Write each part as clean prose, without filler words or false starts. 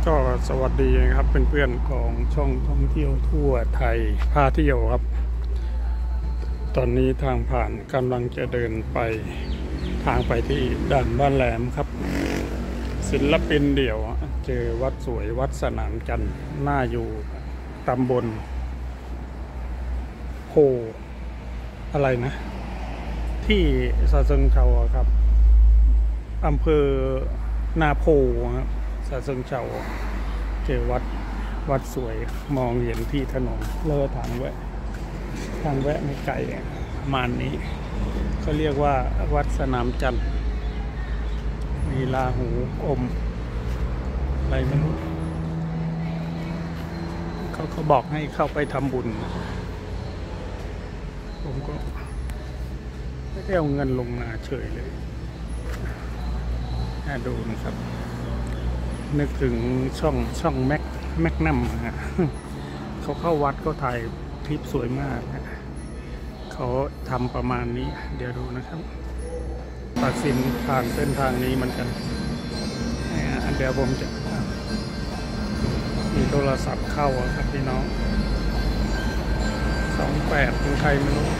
ก็สวัสดีนะครับเพื่อนๆของช่องท่องเที่ยวทั่วไทยพาเที่ยวครับตอนนี้ทางผ่านกำลังจะเดินไปทางไปที่ด่านบ้านแหลมครับศิลปินเดี่ยวเจอวัดสวยวัดสนามจันทร์น่าอยู่ตำบลโพอะไรนะที่ฉะเชิงเทราครับอำเภอนาโพครับฉะเชิงเทราเจอวัดสวยมองเห็นที่ถนนเลอทางแวะไม่ไกลประมาณนี้เขาเรียกว่าวัดสนามจันทร์มีลาหูอมอะไรไม่รู้เขาบอกให้เข้าไปทำบุญผมก็ไม่ได้เอาเงินลงมาเฉยเลยดูนะครับนึกถึงช่องแม็กนัมเขาเข้าวัดก็ถ่ายคลิปสวยมากเขาทำประมาณนี้เดี๋ยวดูนะครับตัดสินผ่านเส้นทางนี้เหมือนกันเดี๋ยวผมจะมีโทรศัพท์เข้าครับพี่น้อง28เป็นใครไม่รู้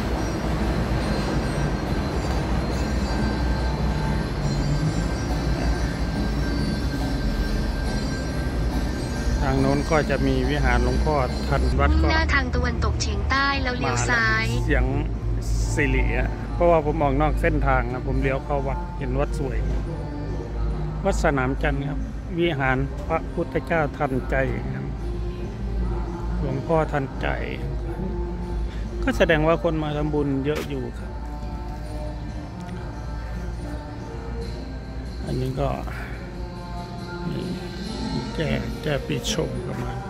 ทางโน้นก็จะมีวิหารหลวงพ่อทันวัดก็หน้าทางตะวันตกเฉียงใต้แล้วเลี้ยวซ้ายเสียงสิริเพราะว่าผมออกนอกเส้นทางนะผมเลี้ยวเข้าวัดเห็นวัดสวยวัดสนามจันทร์ครับวิหารพระพุทธเจ้าทันใจครับหลวงพ่อทันใจก็แสดงว่าคนมาทำบุญเยอะอยู่ครับอันนี้ก็แก้ปีชงประมาณ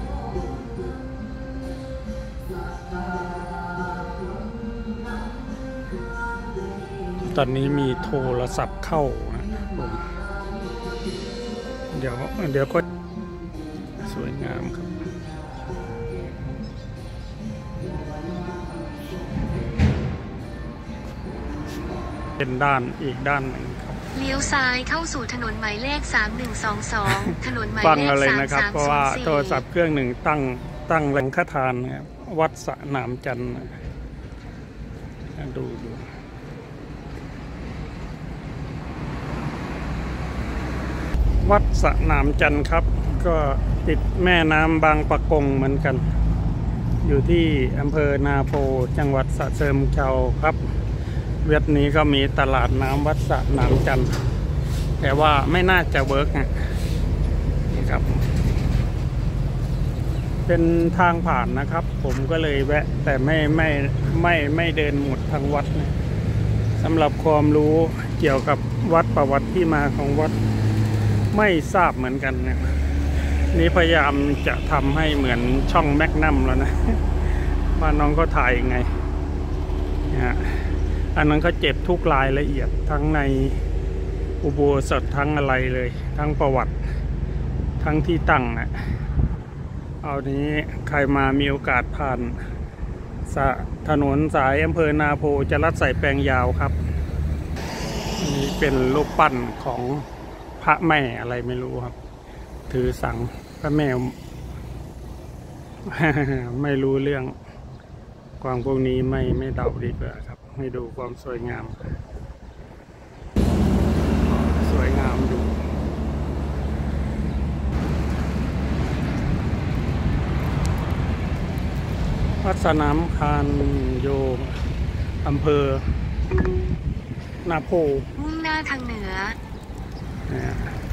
ตอนนี้มีโทรศัพท์เข้านะผมเดี๋ยวก็สวยงามครับเป็นอีกด้านหนึ่งครับเลี้ยวซ้ายเข้าสู่ถนนหมายเลข3122ถนนหมายฟังเลขอะไรนะครับเพราะว่าโทรศัพท์เครื่องหนึ่งตั้งแหล่งฆทานนะครับวัดสนามจันทร์ดูวัดสนามจันทร์ครับก็ติดแม่น้ำบางปะกงเหมือนกันอยู่ที่อำเภอนาโพจังหวัดฉะเชิงเทราครับเวียดนี้ก็มีตลาดน้ำวัดสนามจันทร์แต่ว่าไม่น่าจะเวิร์กนี่ครับเป็นทางผ่านนะครับผมก็เลยแวะแต่ไม่เดินหมดทางวัดนะสำหรับความรู้เกี่ยวกับวัดประวัติที่มาของวัดไม่ทราบเหมือนกันนะนี่พยายามจะทำให้เหมือนช่องแมกนัมแล้วนะว่าน้องก็ถ่ายยังไงนะอันนั้นก็เจ็บทุกรายละเอียดทั้งในอุโบสถทั้งอะไรเลยทั้งประวัติทั้งที่ตั้งนะเอานี้ใครมามีโอกาสผ่านถนนสายอำเภอนาโพจะลัดใส่แปลงยาวครับนี่เป็นรูปปั้นของพระแม่อะไรไม่รู้ครับถือสังพระแม่ ไม่รู้เรื่องความพวกนี้ไม่เดาดีกว่าครับให้ดูความสวยงามอยู่วัดสนามคานโยอำเภอนาโพมุ่งหน้าทางเหนือ